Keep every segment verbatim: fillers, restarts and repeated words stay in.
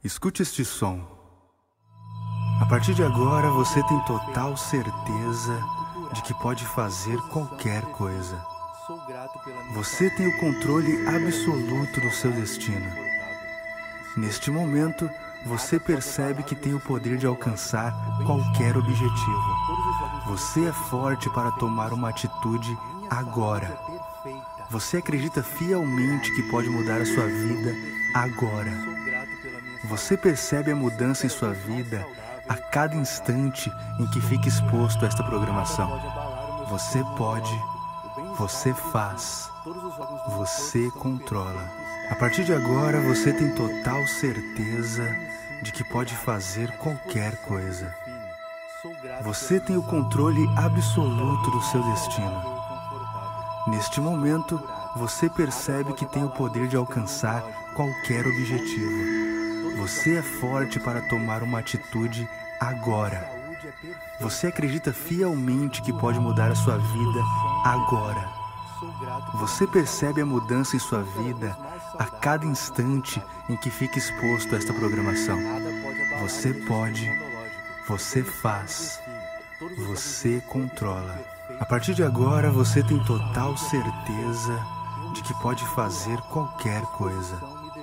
Escute este som. A partir de agora você tem total certeza de que pode fazer qualquer coisa. Você tem o controle absoluto do seu destino. Neste momento, você percebe que tem o poder de alcançar qualquer objetivo. Você é forte para tomar uma atitude agora. Você acredita fielmente que pode mudar a sua vida agora. Você percebe a mudança em sua vida a cada instante em que fica exposto a esta programação. Você pode, você faz, você controla. A partir de agora você tem total certeza de que pode fazer qualquer coisa. Você tem o controle absoluto do seu destino. Neste momento, você percebe que tem o poder de alcançar qualquer objetivo. Você é forte para tomar uma atitude agora. Você acredita fielmente que pode mudar a sua vida agora. Você percebe a mudança em sua vida a cada instante em que fica exposto a esta programação. Você pode, você faz, você controla. A partir de agora você tem total certeza de que pode fazer qualquer coisa.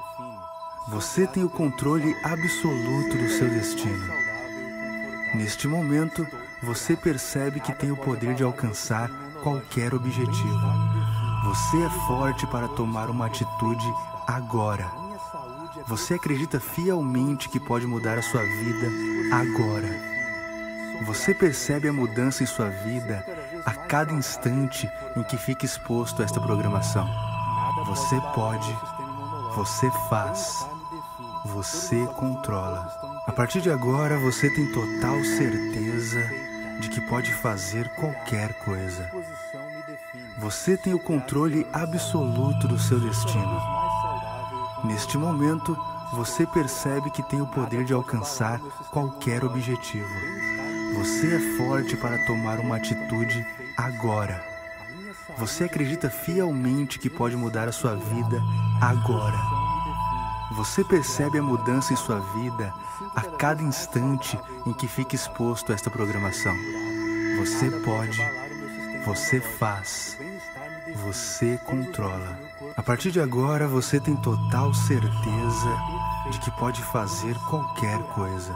Você tem o controle absoluto do seu destino. Neste momento, você percebe que tem o poder de alcançar qualquer objetivo. Você é forte para tomar uma atitude agora. Você acredita fielmente que pode mudar a sua vida agora. Você percebe a mudança em sua vida a cada instante em que fica exposto a esta programação. Você pode, você faz, você controla. A partir de agora você tem total certeza de que pode fazer qualquer coisa. Você tem o controle absoluto do seu destino. Neste momento, você percebe que tem o poder de alcançar qualquer objetivo. Você é forte para tomar uma atitude agora. Você acredita fielmente que pode mudar a sua vida agora. Você percebe a mudança em sua vida a cada instante em que fica exposto a esta programação. Você pode, você faz, você controla. A partir de agora você tem total certeza de que pode fazer qualquer coisa.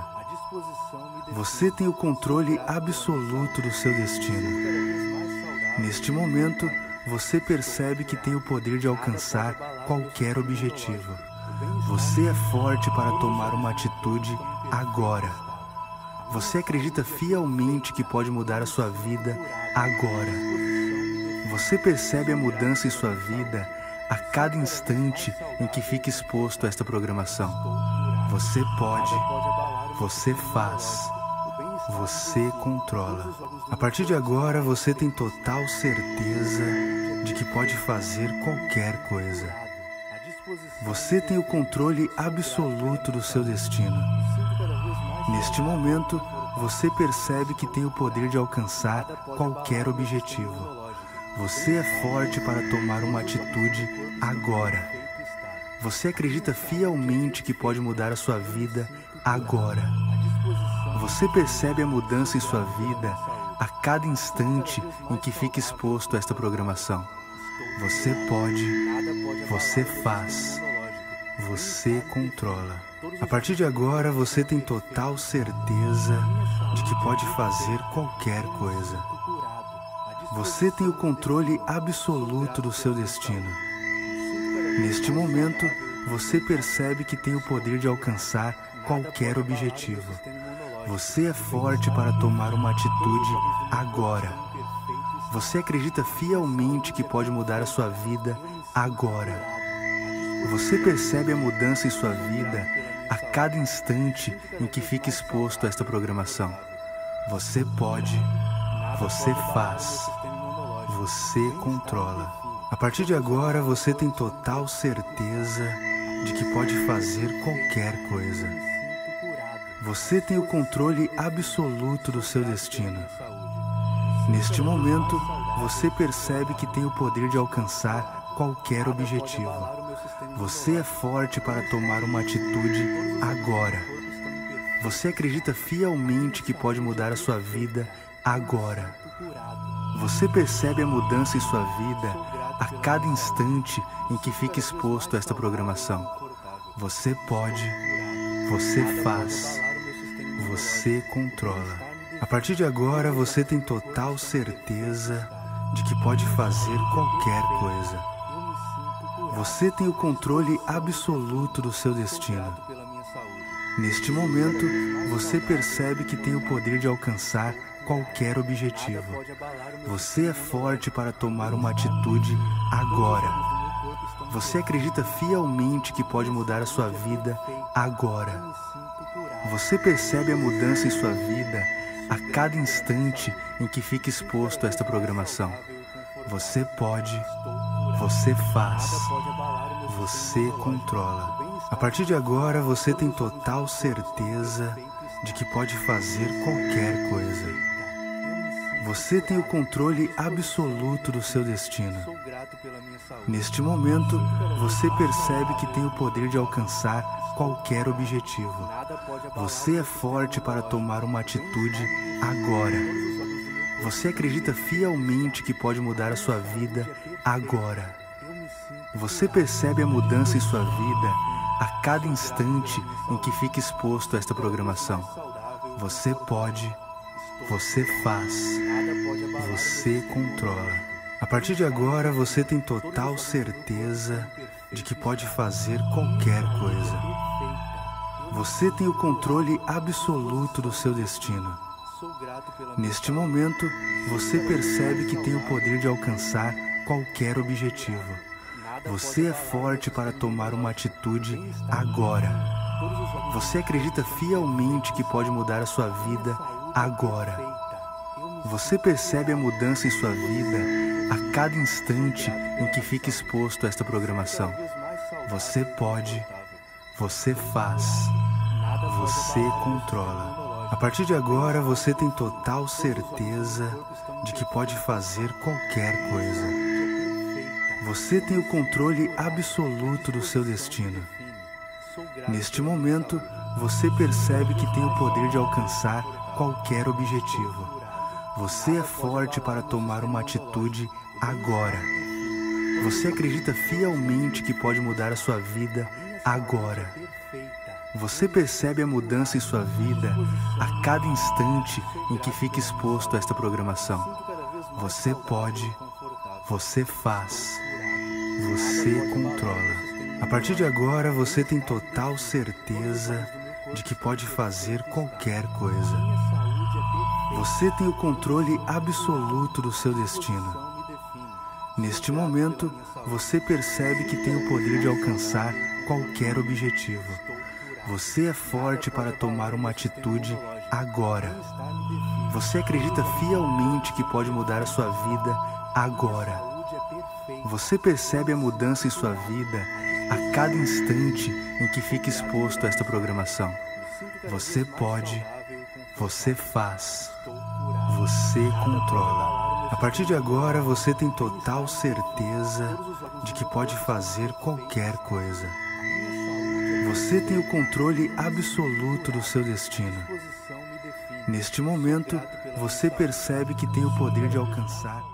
Você tem o controle absoluto do seu destino. Neste momento, você percebe que tem o poder de alcançar qualquer objetivo. Você é forte para tomar uma atitude agora. Você acredita fielmente que pode mudar a sua vida agora. Você percebe a mudança em sua vida a cada instante em que fica exposto a esta programação. Você pode, você faz, você controla. A partir de agora você tem total certeza de que pode fazer qualquer coisa. Você tem o controle absoluto do seu destino. Neste momento, você percebe que tem o poder de alcançar qualquer objetivo. Você é forte para tomar uma atitude agora. Você acredita fielmente que pode mudar a sua vida agora. Você percebe a mudança em sua vida a cada instante em que fica exposto a esta programação. Você pode, você faz, você controla. A partir de agora você tem total certeza de que pode fazer qualquer coisa. Você tem o controle absoluto do seu destino. Neste momento, você percebe que tem o poder de alcançar qualquer objetivo. Você é forte para tomar uma atitude agora. Você acredita fielmente que pode mudar a sua vida agora. Você percebe a mudança em sua vida a cada instante em que fica exposto a esta programação. Você pode, você faz, você controla. A partir de agora você tem total certeza de que pode fazer qualquer coisa. Você tem o controle absoluto do seu destino. Neste momento, você percebe que tem o poder de alcançar qualquer objetivo. você é forte para tomar uma atitude agora. Você acredita fielmente que pode mudar a sua vida agora. Você percebe a mudança em sua vida a cada instante em que fica exposto a esta programação. Você pode, você faz, você controla. A partir de agora, você tem total certeza de que pode fazer qualquer coisa. Você tem o controle absoluto do seu destino. Neste momento, você percebe que tem o poder de alcançar qualquer objetivo. Você é forte para tomar uma atitude agora. Você acredita fielmente que pode mudar a sua vida agora. Você percebe a mudança em sua vida a cada instante em que fica exposto a esta programação. Você pode, você faz, você controla. A partir de agora, você tem total certeza de que pode fazer qualquer coisa. Você tem o controle absoluto do seu destino. Neste momento, você percebe que tem o poder de alcançar qualquer objetivo. Você é forte para tomar uma atitude agora. Você acredita fielmente que pode mudar a sua vida agora. Você percebe a mudança em sua vida a cada instante em que fica exposto a esta programação. Você pode, você faz, você controla. A partir de agora, você tem total certeza de que pode fazer qualquer coisa. Você tem o controle absoluto do seu destino. Neste momento, você percebe que tem o poder de alcançar qualquer objetivo. Você é forte para tomar uma atitude agora. Você acredita fielmente que pode mudar a sua vida agora. Você percebe a mudança em sua vida a cada instante em que fica exposto a esta programação. Você pode, você faz, você controla. A partir de agora, você tem total certeza de que pode fazer qualquer coisa. Você tem o controle absoluto do seu destino. Neste momento, você percebe que tem o poder de alcançar qualquer objetivo. Você é forte para tomar uma atitude agora. Você acredita fielmente que pode mudar a sua vida agora. Você percebe a mudança em sua vida a cada instante em que fica exposto a esta programação. Você pode, você faz, você controla. A partir de agora, você tem total certeza de que pode fazer qualquer coisa. Você tem o controle absoluto do seu destino. Neste momento, você percebe que tem o poder de alcançar qualquer objetivo. Você é forte para tomar uma atitude agora. Você acredita fielmente que pode mudar a sua vida agora. Você percebe a mudança em sua vida a cada instante em que fica exposto a esta programação. Você pode, você faz, você controla. A partir de agora, você tem total certeza de que pode fazer qualquer coisa. Você tem o controle absoluto do seu destino. Neste momento, você percebe que tem o poder de alcançar